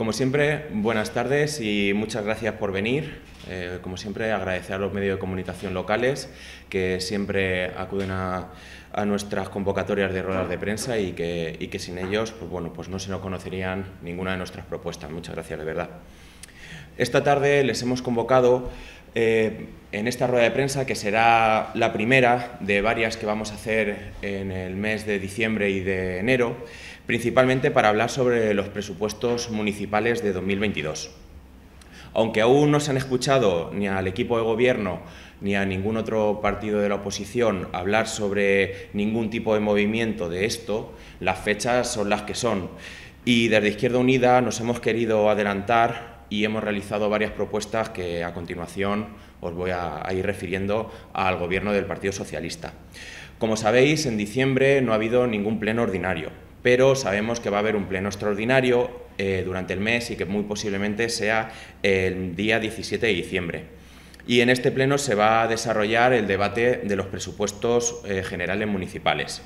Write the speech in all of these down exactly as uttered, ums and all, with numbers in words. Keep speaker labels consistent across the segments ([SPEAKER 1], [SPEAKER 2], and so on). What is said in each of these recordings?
[SPEAKER 1] Como siempre, buenas tardes y muchas gracias por venir. Eh, como siempre, agradecer a los medios de comunicación locales que siempre acuden a, a nuestras convocatorias de ruedas de prensa y que, y que sin ellos pues bueno, pues no se nos conocerían ninguna de nuestras propuestas. Muchas gracias, de verdad. Esta tarde les hemos convocado eh, en esta rueda de prensa, que será la primera de varias que vamos a hacer en el mes de diciembre y de enero, principalmente para hablar sobre los presupuestos municipales de dos mil veintidós. Aunque aún no se han escuchado ni al equipo de gobierno ni a ningún otro partido de la oposición hablar sobre ningún tipo de movimiento de esto, las fechas son las que son. Y desde Izquierda Unida nos hemos querido adelantar y hemos realizado varias propuestas que a continuación os voy a, a ir refiriendo al Gobierno del Partido Socialista. Como sabéis, en diciembre no ha habido ningún pleno ordinario, pero sabemos que va a haber un pleno extraordinario eh, durante el mes y que muy posiblemente sea el día diecisiete de diciembre. Y en este pleno se va a desarrollar el debate de los presupuestos eh, generales municipales.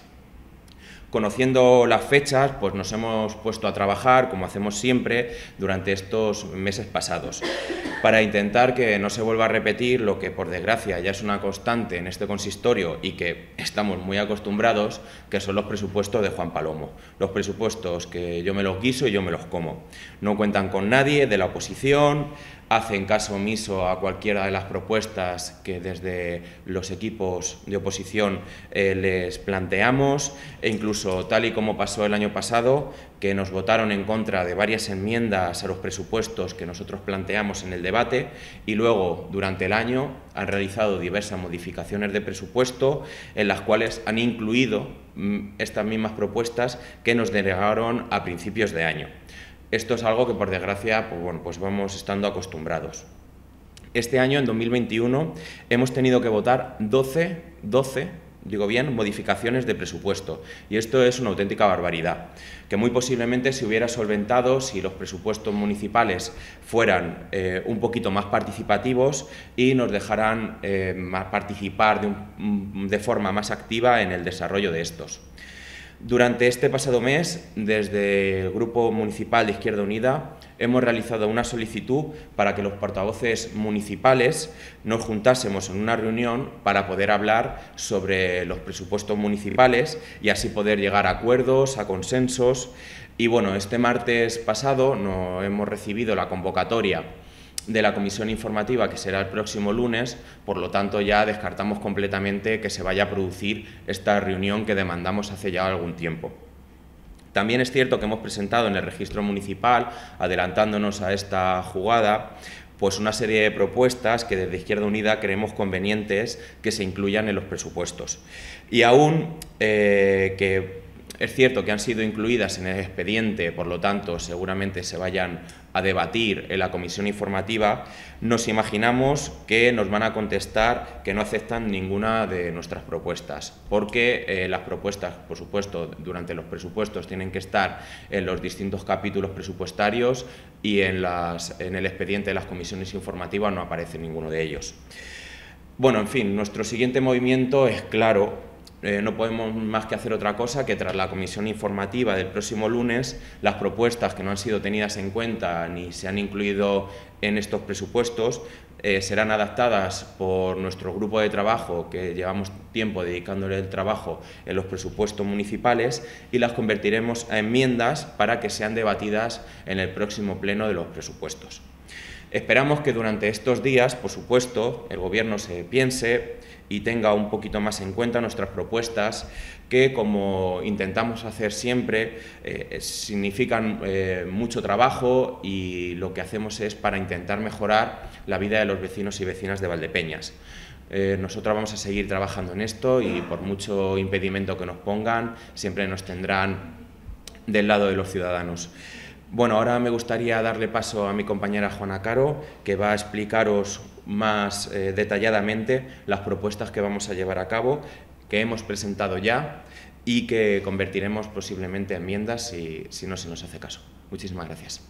[SPEAKER 1] Conociendo las fechas, pues nos hemos puesto a trabajar, como hacemos siempre, durante estos meses pasados, para intentar que no se vuelva a repetir lo que, por desgracia, ya es una constante en este consistorio y que estamos muy acostumbrados, que son los presupuestos de Juan Palomo. Los presupuestos que yo me los guiso y yo me los como. No cuentan con nadie de la oposición, hacen caso omiso a cualquiera de las propuestas que desde los equipos de oposición eh, les planteamos, e incluso tal y como pasó el año pasado, que nos votaron en contra de varias enmiendas a los presupuestos que nosotros planteamos en el debate y luego durante el año han realizado diversas modificaciones de presupuesto en las cuales han incluido mm, estas mismas propuestas que nos denegaron a principios de año. Esto es algo que, por desgracia, pues bueno, pues vamos estando acostumbrados. Este año, en dos mil veintiuno, hemos tenido que votar doce, doce, digo bien, modificaciones de presupuesto. Y esto es una auténtica barbaridad, que muy posiblemente se hubiera solventado si los presupuestos municipales fueran eh, un poquito más participativos y nos dejaran eh, más participar de, un, de forma más activa en el desarrollo de estos. Durante este pasado mes, desde el Grupo Municipal de Izquierda Unida, hemos realizado una solicitud para que los portavoces municipales nos juntásemos en una reunión para poder hablar sobre los presupuestos municipales y así poder llegar a acuerdos, a consensos. Y bueno, este martes pasado no hemos recibido la convocatoria de la comisión informativa, que será el próximo lunes, por lo tanto ya descartamos completamente que se vaya a producir esta reunión que demandamos hace ya algún tiempo. También es cierto que hemos presentado en el registro municipal, adelantándonos a esta jugada, pues una serie de propuestas que desde Izquierda Unida creemos convenientes que se incluyan en los presupuestos. Y aún eh, que es cierto que han sido incluidas en el expediente, por lo tanto, seguramente se vayan a debatir en la comisión informativa, nos imaginamos que nos van a contestar que no aceptan ninguna de nuestras propuestas, porque eh, las propuestas, por supuesto, durante los presupuestos tienen que estar en los distintos capítulos presupuestarios y en, las, en el expediente de las comisiones informativas no aparece ninguno de ellos. Bueno, en fin, nuestro siguiente movimiento es claro. Eh, no podemos más que hacer otra cosa que tras la comisión informativa del próximo lunes, las propuestas que no han sido tenidas en cuenta ni se han incluido en estos presupuestos eh, serán adaptadas por nuestro grupo de trabajo, que llevamos tiempo dedicándole el trabajo en los presupuestos municipales, y las convertiremos a enmiendas para que sean debatidas en el próximo pleno de los presupuestos. Esperamos que durante estos días, por supuesto, el Gobierno se piense y tenga un poquito más en cuenta nuestras propuestas, que, como intentamos hacer siempre, eh, significan eh, mucho trabajo, y lo que hacemos es para intentar mejorar la vida de los vecinos y vecinas de Valdepeñas. Eh, nosotros vamos a seguir trabajando en esto y, por mucho impedimento que nos pongan, siempre nos tendrán del lado de los ciudadanos. Bueno, ahora me gustaría darle paso a mi compañera Juana Caro, que va a explicaros más eh, detalladamente las propuestas que vamos a llevar a cabo, que hemos presentado ya y que convertiremos posiblemente en enmiendas si, si no se nos hace caso. Muchísimas gracias.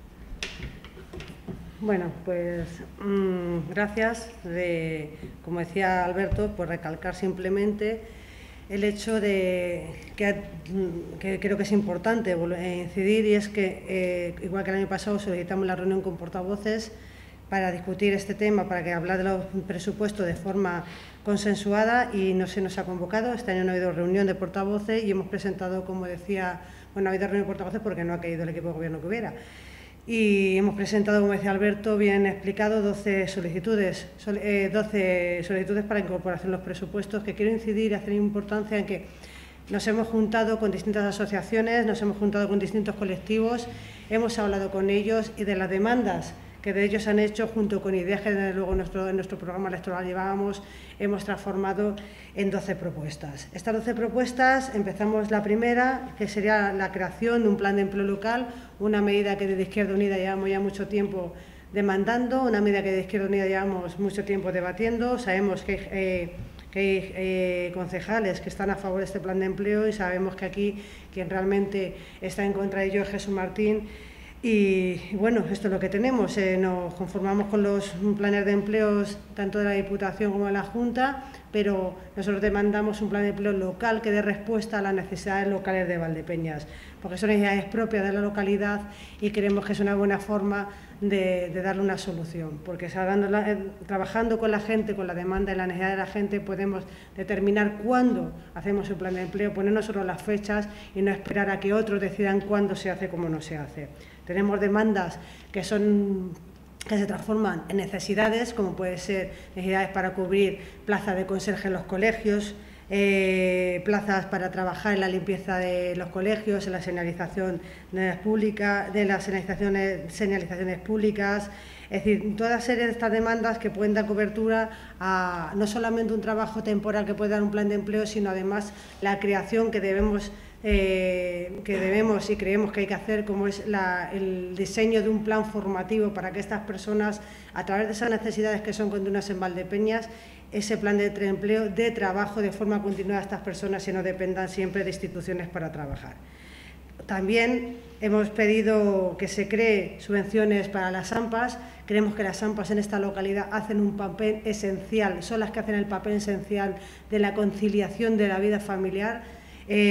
[SPEAKER 2] Bueno, pues mmm, gracias. De, como decía Alberto, pues recalcar simplemente el hecho de que, que creo que es importante incidir, y es que, eh, igual que el año pasado, solicitamos la reunión con portavoces para discutir este tema, para que hablar de los presupuestos de forma consensuada, y no se nos ha convocado. Este año no ha habido reunión de portavoces y hemos presentado, como decía, bueno, ha habido reunión de portavoces porque no ha caído el equipo de gobierno que hubiera. Y hemos presentado, como decía Alberto, bien explicado, doce solicitudes, eh, doce solicitudes para incorporación en los presupuestos, que quiero incidir y hacer importancia en que nos hemos juntado con distintas asociaciones, nos hemos juntado con distintos colectivos, hemos hablado con ellos, y de las demandas que de ellos han hecho, junto con ideas que desde luego en nuestro, en nuestro programa electoral llevábamos, hemos transformado en doce propuestas. Estas doce propuestas, empezamos la primera, que sería la creación de un plan de empleo local, una medida que desde Izquierda Unida llevamos ya mucho tiempo demandando, una medida que desde Izquierda Unida llevamos mucho tiempo debatiendo. Sabemos que hay, eh, que hay eh, concejales que están a favor de este plan de empleo, y sabemos que aquí quien realmente está en contra de ello es Jesús Martín. Y bueno, esto es lo que tenemos. Eh, nos conformamos con los planes de empleos tanto de la Diputación como de la Junta, pero nosotros demandamos un plan de empleo local que dé respuesta a las necesidades locales de Valdepeñas, porque son necesidades propias de la localidad y creemos que es una buena forma de, de darle una solución, porque la, eh, trabajando con la gente, con la demanda y la necesidad de la gente, podemos determinar cuándo hacemos un plan de empleo, poner nosotros las fechas y no esperar a que otros decidan cuándo se hace, cómo no se hace. Tenemos demandas que son que se transforman en necesidades, como puede ser necesidades para cubrir plazas de conserje en los colegios, eh, plazas para trabajar en la limpieza de los colegios, en la señalización de las, públicas, de las señalizaciones, señalizaciones públicas, es decir, toda serie de estas demandas que pueden dar cobertura a no solamente un trabajo temporal que puede dar un plan de empleo, sino además la creación que debemos Eh, que debemos y creemos que hay que hacer, como es la, el diseño de un plan formativo para que estas personas, a través de esas necesidades que son continuas en Valdepeñas, ese plan de empleo de trabajo de forma continuada a estas personas y no dependan siempre de instituciones para trabajar. También hemos pedido que se cree subvenciones para las AMPAs. Creemos que las AMPAs en esta localidad hacen un papel esencial, son las que hacen el papel esencial de la conciliación de la vida familiar.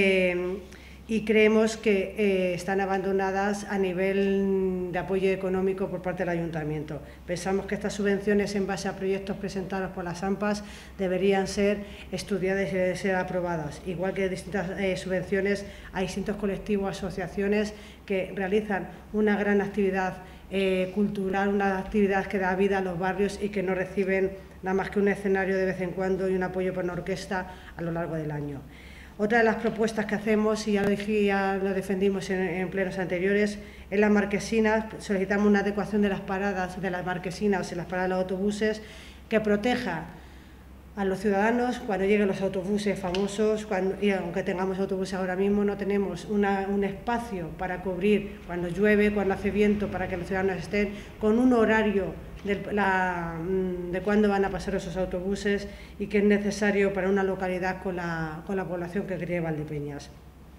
[SPEAKER 2] Eh, y creemos que eh, están abandonadas a nivel de apoyo económico por parte del Ayuntamiento. Pensamos que estas subvenciones, en base a proyectos presentados por las AMPAs, deberían ser estudiadas y ser aprobadas, igual que distintas eh, subvenciones a distintos colectivos, asociaciones que realizan una gran actividad eh, cultural, una actividad que da vida a los barrios y que no reciben nada más que un escenario de vez en cuando y un apoyo por una orquesta a lo largo del año. Otra de las propuestas que hacemos, y ya lo, dije, ya lo defendimos en, en plenos anteriores, es las marquesinas. Solicitamos una adecuación de las paradas de las marquesinas en las paradas de los autobuses que proteja a los ciudadanos cuando lleguen los autobuses famosos, cuando, y aunque tengamos autobuses ahora mismo, no tenemos una, un espacio para cubrir cuando llueve, cuando hace viento, para que los ciudadanos estén con un horario de, la, de cuándo van a pasar esos autobuses, y que es necesario para una localidad con la, con la población que cree Valdepeñas.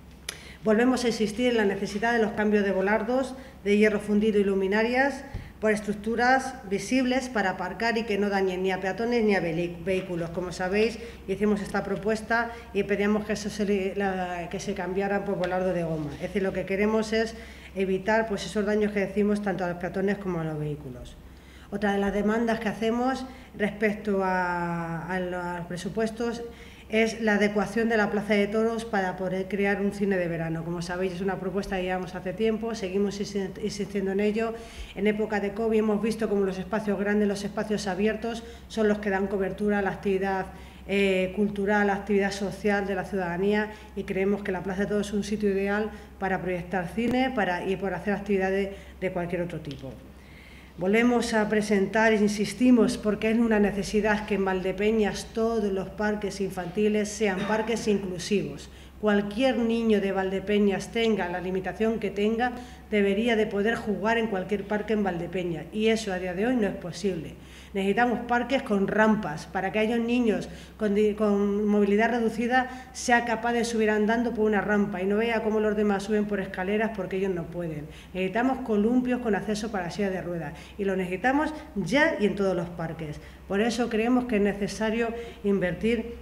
[SPEAKER 2] Volvemos a insistir en la necesidad de los cambios de volardos, de hierro fundido y luminarias, por estructuras visibles para aparcar y que no dañen ni a peatones ni a vehículos. Como sabéis, hicimos esta propuesta y pedíamos que, eso se, la, que se cambiaran por volardo de goma. Es decir, lo que queremos es evitar pues, esos daños que decimos tanto a los peatones como a los vehículos. Otra de las demandas que hacemos respecto a, a los presupuestos es la adecuación de la Plaza de Toros para poder crear un cine de verano. Como sabéis, es una propuesta que llevamos hace tiempo, seguimos insistiendo en ello. En época de COVID hemos visto como los espacios grandes, los espacios abiertos, son los que dan cobertura a la actividad eh, cultural, a la actividad social de la ciudadanía, y creemos que la Plaza de Toros es un sitio ideal para proyectar cine para, y para hacer actividades de cualquier otro tipo. Volvemos a presentar, insistimos, porque es una necesidad que en Valdepeñas todos los parques infantiles sean parques inclusivos. Cualquier niño de Valdepeñas, tenga la limitación que tenga, debería de poder jugar en cualquier parque en Valdepeñas, y eso a día de hoy no es posible. Necesitamos parques con rampas para que aquellos niños con, con movilidad reducida sea capaz de subir andando por una rampa y no vea cómo los demás suben por escaleras porque ellos no pueden. Necesitamos columpios con acceso para silla de ruedas, y lo necesitamos ya y en todos los parques. Por eso creemos que es necesario invertir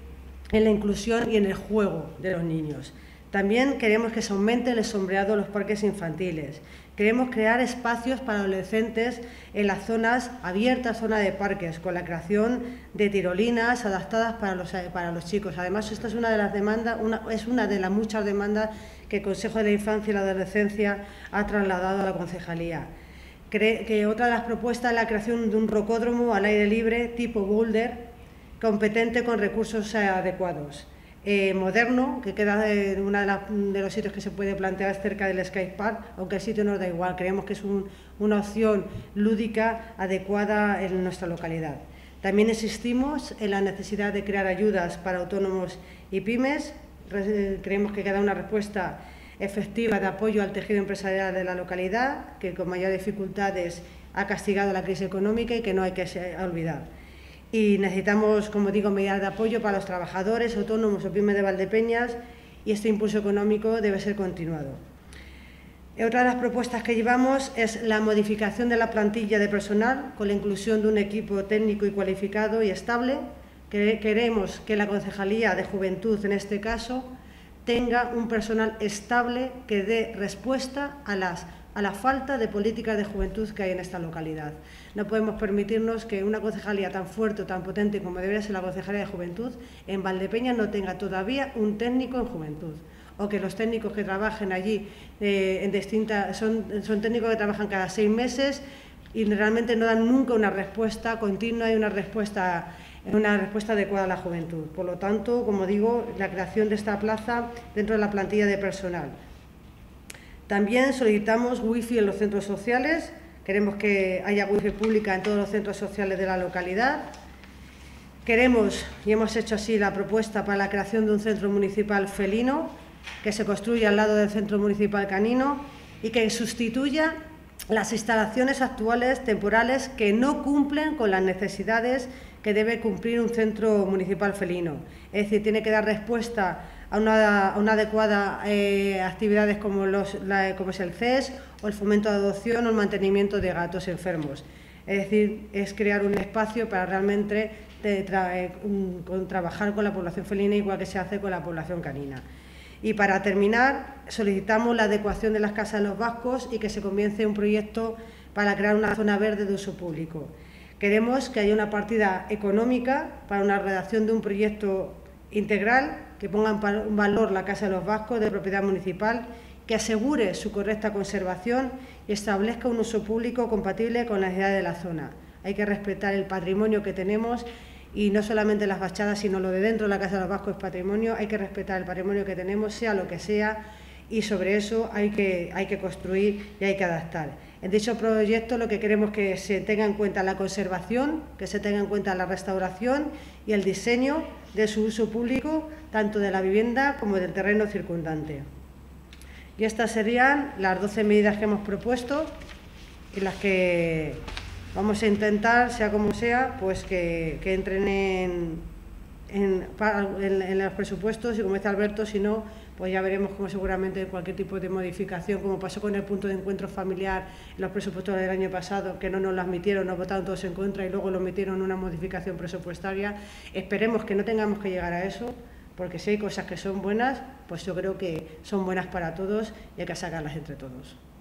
[SPEAKER 2] en la inclusión y en el juego de los niños. También queremos que se aumente el sombreado de los parques infantiles. Queremos crear espacios para adolescentes en las zonas abiertas, zonas de parques, con la creación de tirolinas adaptadas para los, para los chicos. Además, esta es una de las demandas, una, es una de las muchas demandas que el Consejo de la Infancia y la Adolescencia ha trasladado a la Concejalía. Cree que otra de las propuestas es la creación de un rocódromo al aire libre tipo boulder, competente con recursos adecuados. Eh, moderno, que queda en uno de, de los sitios que se puede plantear cerca del Skate Park, aunque el sitio nos da igual, creemos que es un, una opción lúdica adecuada en nuestra localidad. También insistimos en la necesidad de crear ayudas para autónomos y pymes. Creemos que queda una respuesta efectiva de apoyo al tejido empresarial de la localidad, que con mayores dificultades ha castigado la crisis económica y que no hay que olvidar. Y necesitamos, como digo, medidas de apoyo para los trabajadores, autónomos o pymes de Valdepeñas, y este impulso económico debe ser continuado. Otra de las propuestas que llevamos es la modificación de la plantilla de personal con la inclusión de un equipo técnico y cualificado y estable. Queremos que la Concejalía de Juventud, en este caso, tenga un personal estable que dé respuesta a las a la falta de políticas de juventud que hay en esta localidad. No podemos permitirnos que una concejalía tan fuerte o tan potente como debería ser la Concejalía de Juventud en Valdepeñas no tenga todavía un técnico en juventud, o que los técnicos que trabajen allí eh, en distintas, son, son técnicos que trabajan cada seis meses y realmente no dan nunca una respuesta continua y una respuesta, una respuesta adecuada a la juventud. Por lo tanto, como digo, la creación de esta plaza dentro de la plantilla de personal. También solicitamos wifi en los centros sociales. Queremos que haya wifi pública en todos los centros sociales de la localidad. Queremos, y hemos hecho así la propuesta para la creación de un centro municipal felino que se construya al lado del centro municipal canino y que sustituya las instalaciones actuales temporales que no cumplen con las necesidades que debe cumplir un centro municipal felino. Es decir, tiene que dar respuesta a una, a una adecuada eh, actividades como, los, la, como es el C E S o el fomento de adopción o el mantenimiento de gatos enfermos. Es decir, es crear un espacio para realmente de tra eh, un, con, trabajar con la población felina igual que se hace con la población canina. Y para terminar, solicitamos la adecuación de las casas de los vascos y que se comience un proyecto para crear una zona verde de uso público. Queremos que haya una partida económica para una redacción de un proyecto integral que ponga en valor la Casa de los Vascos de propiedad municipal, que asegure su correcta conservación y establezca un uso público compatible con las necesidades de la zona. Hay que respetar el patrimonio que tenemos y no solamente las fachadas, sino lo de dentro de la Casa de los Vascos es patrimonio. Hay que respetar el patrimonio que tenemos, sea lo que sea, y sobre eso hay que, hay que construir y hay que adaptar. En dicho proyecto lo que queremos es que se tenga en cuenta la conservación, que se tenga en cuenta la restauración y el diseño de su uso público, tanto de la vivienda como del terreno circundante. Y estas serían las doce medidas que hemos propuesto y las que vamos a intentar, sea como sea, pues que, que entren en, en, en, en los presupuestos y, como dice Alberto, si no, pues ya veremos cómo seguramente cualquier tipo de modificación, como pasó con el punto de encuentro familiar en los presupuestos del año pasado, que no nos lo admitieron, nos votaron todos en contra y luego lo metieron en una modificación presupuestaria. Esperemos que no tengamos que llegar a eso, porque si hay cosas que son buenas, pues yo creo que son buenas para todos y hay que sacarlas entre todos.